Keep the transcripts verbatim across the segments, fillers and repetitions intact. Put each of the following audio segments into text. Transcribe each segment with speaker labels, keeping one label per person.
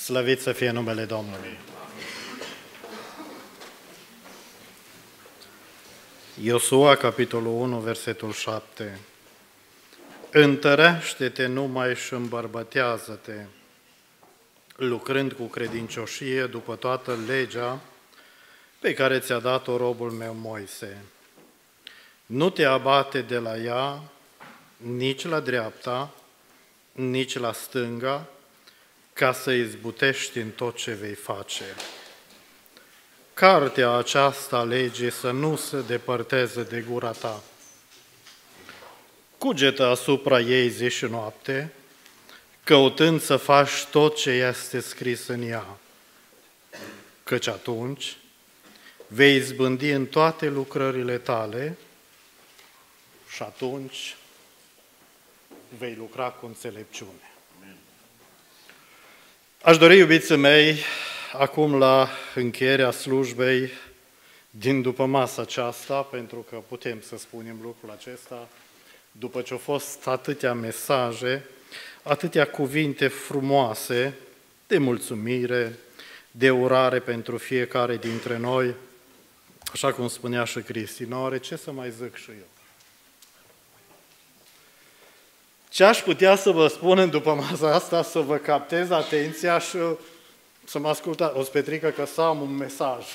Speaker 1: Slăvit să fie numele Domnului! Iosua, capitolul unu, versetul șapte. Întărește-te numai și îmbărbătează-te, lucrând cu credincioșie după toată legea pe care ți-a dat-o robul meu Moise. Nu te abate de la ea nici la dreapta, nici la stânga, ca să izbutești în tot ce vei face. Cartea aceasta a legii să nu se depărteze de gura ta. Cugetă asupra ei zi și noapte, căutând să faci tot ce este scris în ea, căci atunci vei izbândi în toate lucrările tale și atunci vei lucra cu înțelepciune. Aș dori, iubiții mei, acum la încheierea slujbei din după masa aceasta, pentru că putem să spunem lucrul acesta, după ce au fost atâtea mesaje, atâtea cuvinte frumoase de mulțumire, de urare pentru fiecare dintre noi, așa cum spunea și Cristi, nu are ce să mai zic și eu. Ce aș putea să vă spun în după masa asta, să vă captez atenția și să mă ascultați. O Petrică că să am un mesaj.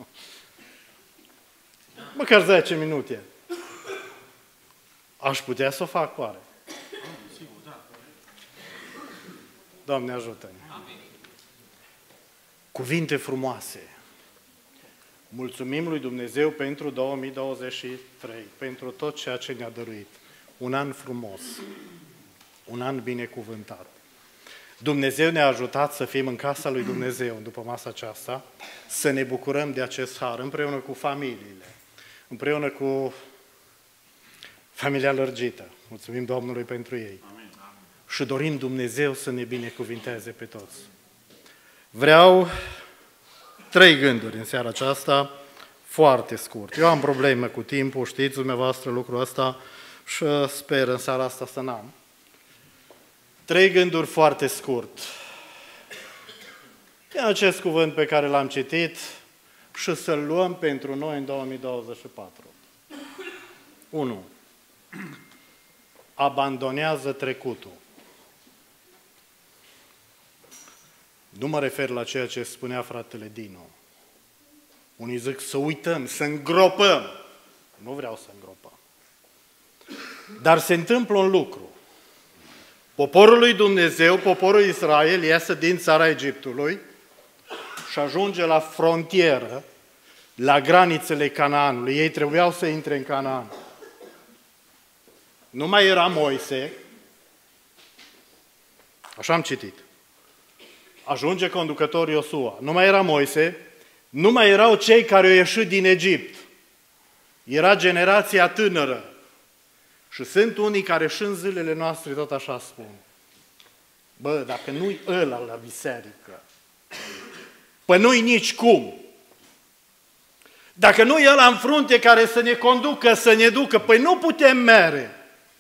Speaker 1: Măcar zece minute. Aș putea să o fac, oare? Doamne, ajută-ne! Cuvinte frumoase. Mulțumim lui Dumnezeu pentru două mii douăzeci și trei, pentru tot ceea ce ne-a dăruit. Un an frumos, un an binecuvântat. Dumnezeu ne-a ajutat să fim în casa lui Dumnezeu după masa aceasta, să ne bucurăm de acest har, împreună cu familiile, împreună cu familia lărgită. Mulțumim Domnului pentru ei. Amin. Și dorim Dumnezeu să ne binecuvinteze pe toți. Vreau trei gânduri în seara aceasta, foarte scurt. Eu am probleme cu timpul, știți dumneavoastră lucrul ăsta și sper în seara asta să n-am. Trei gânduri foarte scurt. Din acest cuvânt pe care l-am citit și să-l luăm pentru noi în două mii douăzeci și patru. unu. Abandonează trecutul. Nu mă refer la ceea ce spunea fratele Dino. Unii zic să uităm, să îngropăm. Nu vreau să îngropăm. Dar se întâmplă un lucru. Poporul lui Dumnezeu, poporul Israel, iasă din țara Egiptului și ajunge la frontieră, la granițele Canaanului. Ei trebuiau să intre în Canaan. Nu mai era Moise, așa am citit. Ajunge conducătorul Iosua. Nu mai era Moise, nu mai erau cei care au ieșit din Egipt. Era generația tânără. Și sunt unii care și în zilele noastre tot așa spun. Bă, dacă nu-i ăla la biserică, păi nu-i nici cum. Dacă nu-i ăla în frunte care să ne conducă, să ne ducă, păi nu putem mere.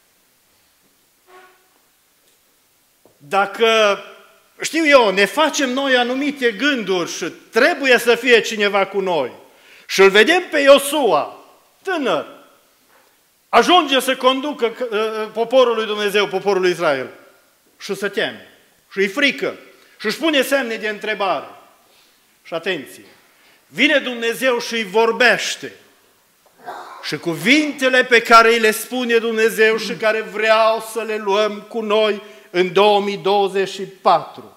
Speaker 1: Dacă, știu eu, ne facem noi anumite gânduri și trebuie să fie cineva cu noi și îl vedem pe Iosua, tânăr, ajunge să conducă poporul lui Dumnezeu, poporul lui Israel și să teme și îi frică și își pune semne de întrebare. Și atenție, vine Dumnezeu și îi vorbește și cuvintele pe care îi le spune Dumnezeu și care vreau să le luăm cu noi în două mii douăzeci și patru.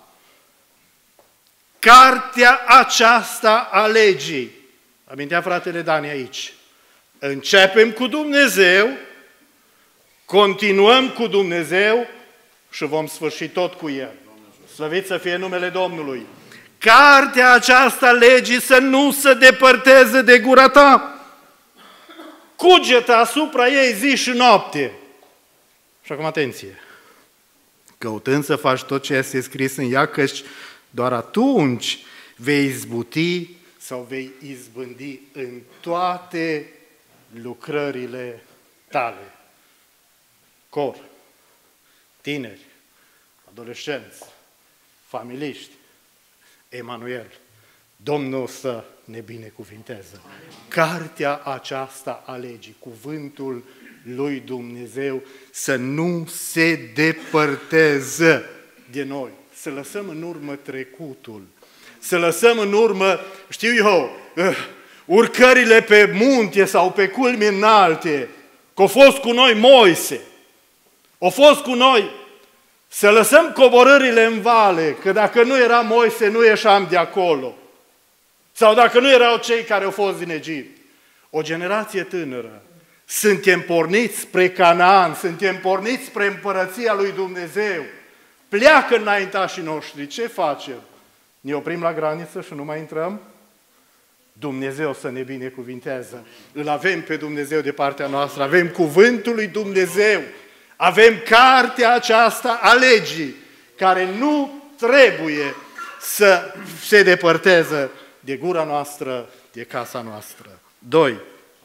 Speaker 1: Cartea aceasta a legii. Amintea fratele Dani aici. Începem cu Dumnezeu, continuăm cu Dumnezeu și vom sfârși tot cu El. Slăvit să fie numele Domnului. Cartea aceasta a legii să nu se depărteze de gura ta. Cugetă asupra ei zi și noapte. Și acum atenție. Căutând să faci tot ce este scris în ea, căci doar atunci vei izbuti sau vei izbândi în toate lucrările tale. Cor, tineri, adolescenți, familiști, Emanuel, Domnul să ne binecuvinteze. Cartea aceasta a legii, cuvântul lui Dumnezeu, să nu se depărteze de noi, să lăsăm în urmă trecutul, să lăsăm în urmă, știu eu, urcările pe munte sau pe culmi înalte, că a fost cu noi Moise, a fost cu noi, să lăsăm coborârile în vale, că dacă nu era Moise, nu ieșeam de acolo. Sau dacă nu erau cei care au fost din Egipt. O generație tânără, suntem porniți spre Canaan, suntem porniți spre împărăția lui Dumnezeu. Pleacă înaintașii noștri, ce facem? Ne oprim la graniță și nu mai intrăm? Dumnezeu să ne binecuvinteze. Îl avem pe Dumnezeu de partea noastră, avem cuvântul lui Dumnezeu, avem cartea aceasta a legii, care nu trebuie să se depărteze de gura noastră, de casa noastră. Doi.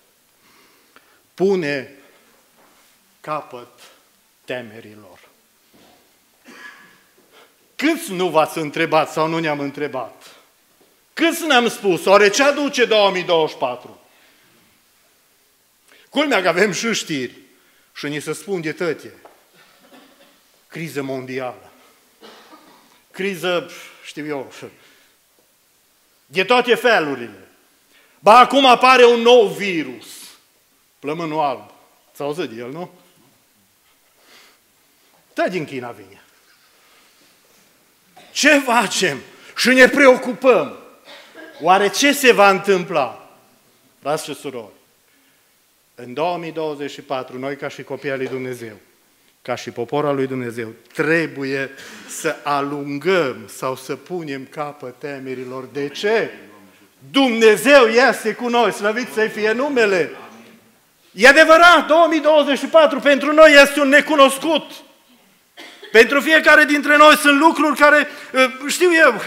Speaker 1: Pune capăt temerilor. Câți nu v-ați întrebat sau nu ne-am întrebat? Câți ne-am spus, oare ce aduce două mii douăzeci și patru? Culmea că avem și știri și ni se spun de tăte. Criză mondială. Criză, știu eu, de toate felurile. Ba, acum apare un nou virus. Plămânul alb. Ți-au auzit de el, nu? Da, din China vine. Ce facem? Și ne preocupăm. Oare ce se va întâmpla? Frați și surori, în două mii douăzeci și patru, noi ca și copii al lui Dumnezeu, ca și popor al lui Dumnezeu, trebuie să alungăm sau să punem capăt temerilor. De ce? Dumnezeu este cu noi, slăvit să-i fie numele. E adevărat, două mii douăzeci și patru pentru noi este un necunoscut. Pentru fiecare dintre noi sunt lucruri care, știu eu,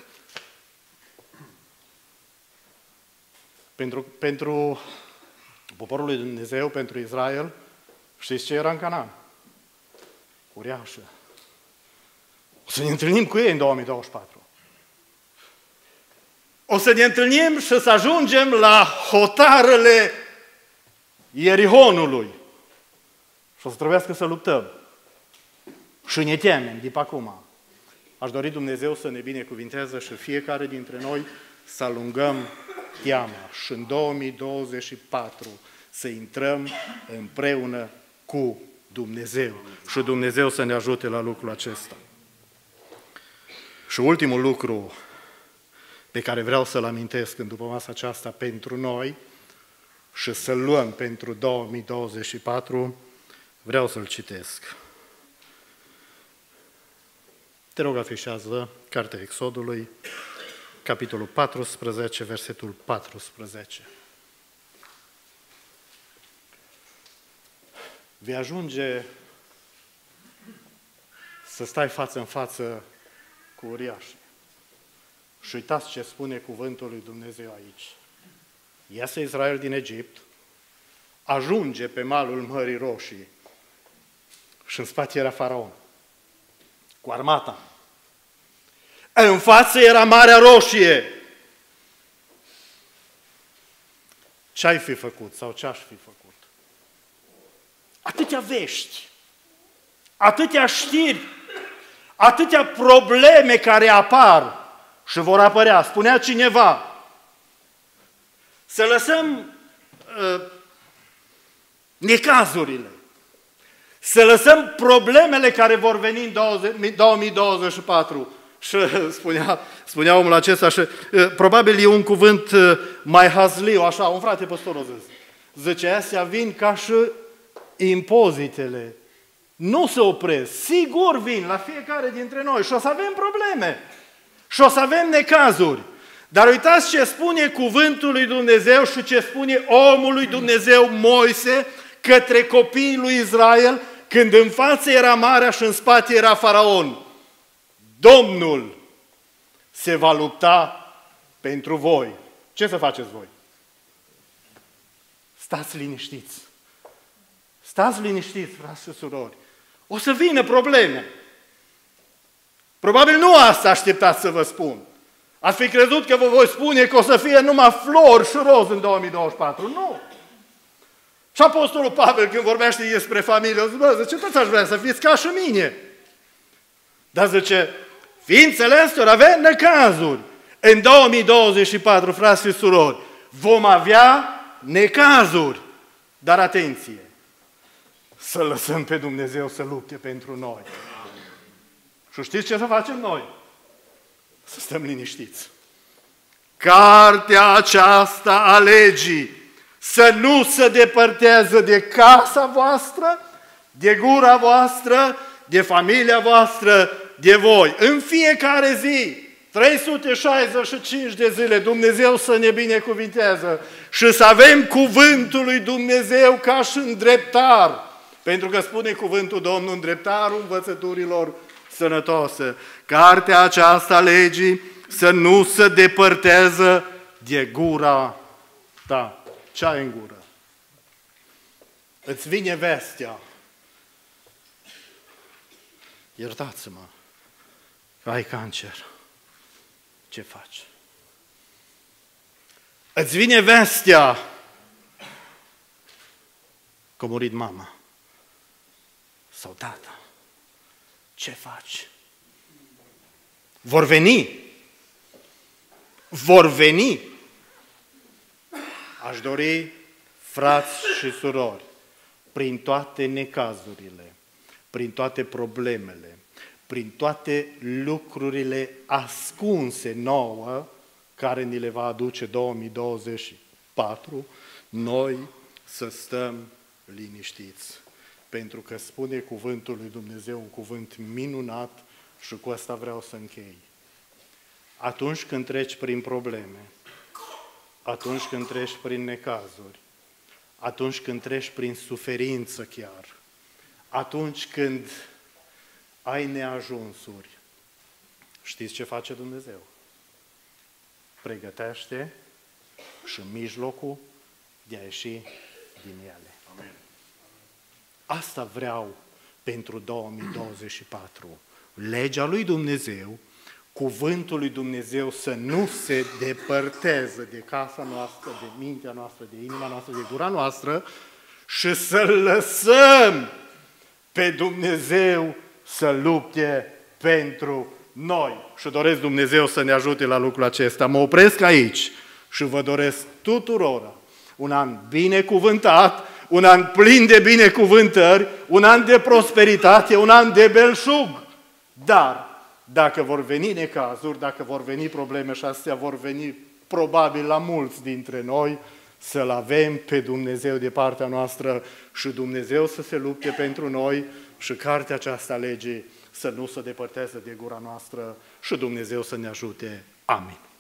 Speaker 1: pentru, pentru poporul lui Dumnezeu, pentru Israel, știți ce era în Canaan? Uriașă. O să ne întâlnim cu ei în două mii douăzeci și patru. O să ne întâlnim și să ajungem la hotarele Ierihonului. Și o să trebuiască să luptăm. Și ne temem de pe acum. Aș dori Dumnezeu să ne binecuvinteze și fiecare dintre noi să alungăm teama și în două mii douăzeci și patru să intrăm împreună cu Dumnezeu. Și Dumnezeu să ne ajute la lucrul acesta. Și ultimul lucru pe care vreau să-l amintesc în după masa aceasta pentru noi și să-l luăm pentru două mii douăzeci și patru, vreau să-l citesc. Te rog, afișează Cartea Exodului, capitolul paisprezece, versetul paisprezece. Vei ajunge să stai față în față cu uriașii. Și uitați ce spune cuvântul lui Dumnezeu aici. Iese Israel din Egipt, ajunge pe malul Mării Roșii și în spate era Faraon, cu armata. În față era Marea Roșie. Ce-ai fi făcut sau ce-aș fi făcut? Atâtea vești, atâtea știri, atâtea probleme care apar și vor apărea. Spunea cineva, să lăsăm uh, necazurile, să lăsăm problemele care vor veni în două mii douăzeci și patru. Și spunea, spunea omul acesta, și uh, probabil e un cuvânt uh, mai hazliu, așa, un frate păstor o zis. Zice, astea vin ca și impozitele. Nu se opresc, sigur vin la fiecare dintre noi și o să avem probleme. Și o să avem necazuri. Dar uitați ce spune cuvântul lui Dumnezeu și ce spune omul lui Dumnezeu Moise către copiii lui Israel când în față era marea și în spate era Faraon. Domnul se va lupta pentru voi. Ce să faceți voi? Stați liniștiți. Stați liniștiți, frați și surori. O să vină probleme. Probabil nu asta așteptați să vă spun. Ați fi crezut că vă voi spune că o să fie numai flori și roz în două mii douăzeci și patru? Nu! Și Apostolul Pavel, când vorbește despre familie, o zice, zice, toți aș vrea să fiți ca și mine. Dar zice, ființele astea avea necazuri. În două mii douăzeci și patru, frați și surori, vom avea necazuri. Dar atenție, să lăsăm pe Dumnezeu să lupte pentru noi. Și știți ce să facem noi? Să stăm liniștiți. Cartea aceasta a legii să nu se depărtează de casa voastră, de gura voastră, de familia voastră, de voi. În fiecare zi, trei sute șaizeci și cinci de zile, Dumnezeu să ne binecuvintează și să avem cuvântul lui Dumnezeu ca și îndreptar. Pentru că spune cuvântul Domnului, îndreptarul învățăturilor sănătoase. Cartea aceasta a legii să nu se depărtează de gura ta. Ce ai în gură? Îți vine vestea. Iertați-mă că ai cancer. Ce faci? Îți vine vestea că a murit mama sau tata. Ce faci? Vor veni. Vor veni. Aș dori, frați și surori, prin toate necazurile, prin toate problemele, prin toate lucrurile ascunse nouă, care ni le va aduce două mii douăzeci și patru, noi să stăm liniștiți. Pentru că spune cuvântul lui Dumnezeu, un cuvânt minunat și cu asta vreau să închei. Atunci când treci prin probleme, atunci când treci prin necazuri, atunci când treci prin suferință chiar, atunci când ai neajunsuri, știți ce face Dumnezeu? Pregătește și mijlocul de a ieși din ele. Amen. Asta vreau pentru două mii douăzeci și patru. Legea lui Dumnezeu, cuvântul lui Dumnezeu să nu se depărteze de casa noastră, de mintea noastră, de inima noastră, de gura noastră și să lăsăm pe Dumnezeu să lupte pentru noi. Și doresc Dumnezeu să ne ajute la lucrul acesta. Mă opresc aici și vă doresc tuturor un an binecuvântat, un an plin de binecuvântări, un an de prosperitate, un an de belșug. Dar dacă vor veni necazuri, dacă vor veni probleme și astea vor veni probabil la mulți dintre noi, să-L avem pe Dumnezeu de partea noastră și Dumnezeu să se lupte pentru noi și cartea aceasta legii să nu se depărteze de gura noastră și Dumnezeu să ne ajute. Amin.